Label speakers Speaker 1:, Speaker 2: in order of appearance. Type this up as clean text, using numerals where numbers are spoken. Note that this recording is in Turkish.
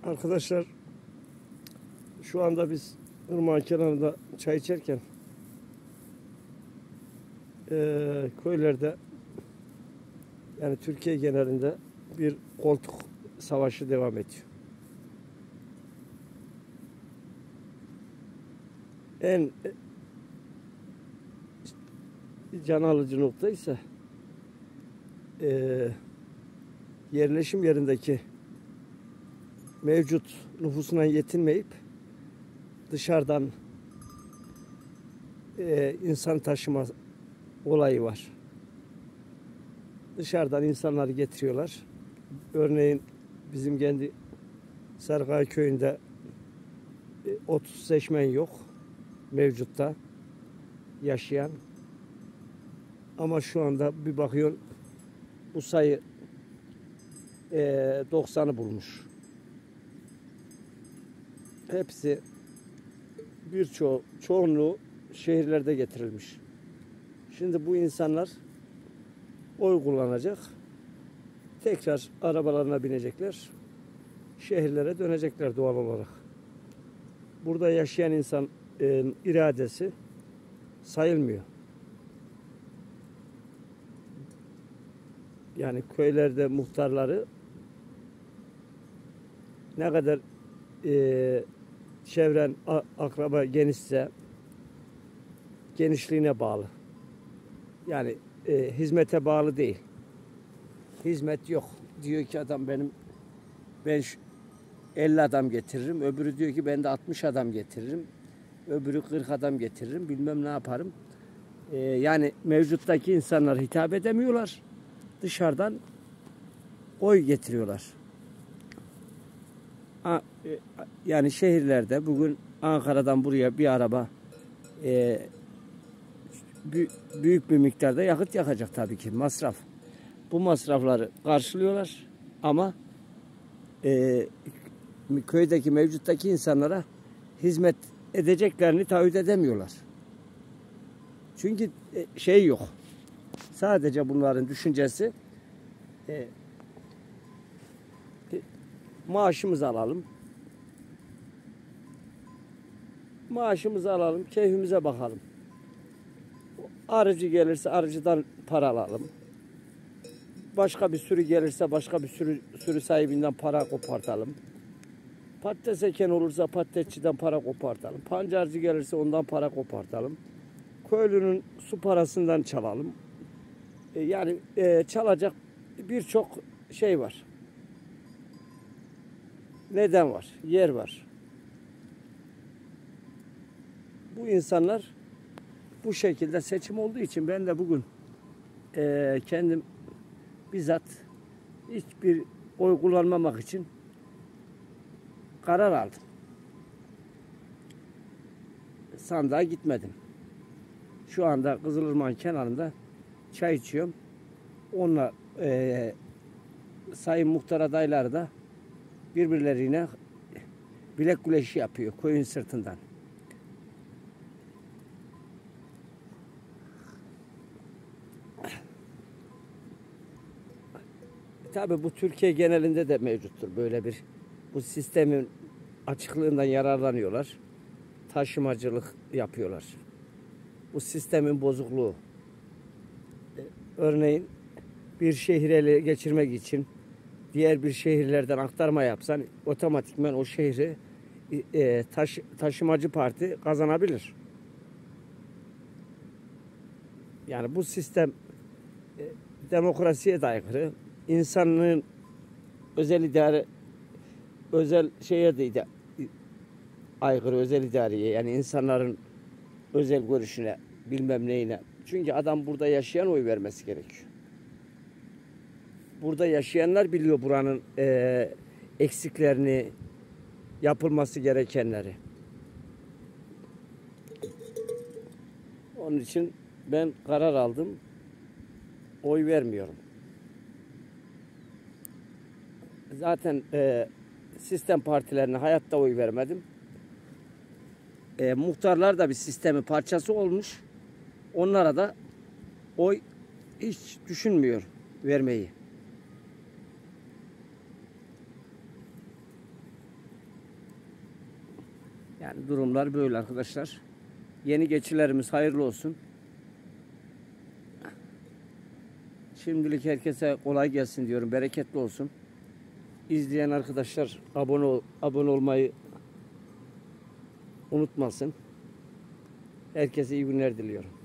Speaker 1: Arkadaşlar, şu anda biz ırmağın kenarında çay içerken köylerde, yani Türkiye genelinde bir koltuk savaşı devam ediyor. En can alıcı nokta ise yerleşim yerindeki mevcut nüfusuna yetinmeyip dışarıdan insan taşıma olayı var. Dışarıdan insanları getiriyorlar. Örneğin bizim kendi Sarıkaya köyünde 30 seçmen yok mevcutta yaşayan. Ama şu anda bir bakıyorsun bu sayı 90'ı bulmuş. Hepsi çoğunluğu şehirlerde getirilmiş. Şimdi bu insanlar oy kullanacak. Tekrar arabalarına binecekler. Şehirlere dönecekler doğal olarak. Burada yaşayan insan iradesi sayılmıyor. Yani köylerde muhtarları ne kadar çevren akraba genişse genişliğine bağlı. Yani hizmete bağlı değil. Hizmet yok. Diyor ki adam ben 50 adam getiririm. Öbürü diyor ki ben de 60 adam getiririm. Öbürü 40 adam getiririm. Bilmem ne yaparım. Yani mevcuttaki insanlar hitap edemiyorlar. Dışarıdan oy getiriyorlar. Yani şehirlerde bugün Ankara'dan buraya bir araba büyük bir miktarda yakıt yakacak tabii ki, masraf. Bu masrafları karşılıyorlar ama köydeki mevcuttaki insanlara hizmet edeceklerini taahhüt edemiyorlar. Çünkü şey yok. Sadece bunların düşüncesi maaşımızı alalım. Maaşımızı alalım, keyfimize bakalım. Arıcı gelirse arıcıdan para alalım. Başka bir sürü gelirse başka bir sürü sahibinden para kopartalım. Patates eken olursa patatesçiden para kopartalım. Pancarcı gelirse ondan para kopartalım. Köylünün su parasından çalalım. Yani çalacak birçok şey var. Neden var? Yer var. Bu insanlar bu şekilde seçim olduğu için ben de bugün kendim bizzat hiçbir oy kullanmamak için karar aldım. Sandığa gitmedim. Şu anda Kızılırmak'ın kenarında çay içiyorum. Onunla sayın muhtar adayları da birbirlerine bilek güreşi yapıyor köyün sırtından. Tabii bu Türkiye genelinde de mevcuttur böyle bu sistemin açıklığından yararlanıyorlar. Taşımacılık yapıyorlar. Bu sistemin bozukluğu. Örneğin bir şehri ele geçirmek için diğer bir şehirlerden aktarma yapsan otomatikman o şehri taşımacı parti kazanabilir. Yani bu sistem demokrasiye de aykırı. İnsanlığın özel şeye de aykırı, özel idareye, yani insanların özel görüşüne, bilmem neyine. Çünkü adam burada yaşayan oy vermesi gerekiyor. Burada yaşayanlar biliyor buranın eksiklerini, yapılması gerekenleri. Onun için ben karar aldım. Oy vermiyorum. Zaten sistem partilerine hayatta oy vermedim. Muhtarlar da bir sistemin parçası olmuş. Onlara da oy hiç düşünmüyor vermeyi. Durumlar böyle arkadaşlar. Yeni geçilerimiz hayırlı olsun. Şimdilik herkese kolay gelsin diyorum. Bereketli olsun. İzleyen arkadaşlar abone olmayı unutmasın. Herkese iyi günler diliyorum.